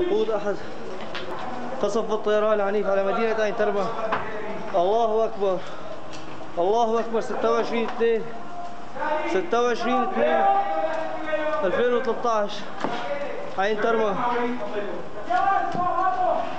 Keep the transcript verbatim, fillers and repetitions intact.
يقود أحد قصف الطيران العنيف على مدينة عين ترمى. الله أكبر الله أكبر. ستة وعشرين اثنين ستة وعشرين اثنين ألفين وثلاثة عشر عين ترمى.